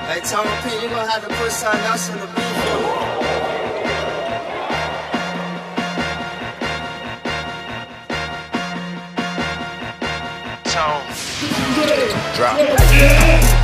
Hey, Tone P, you gonna have to put something else in the beat for me. Tone. Drop.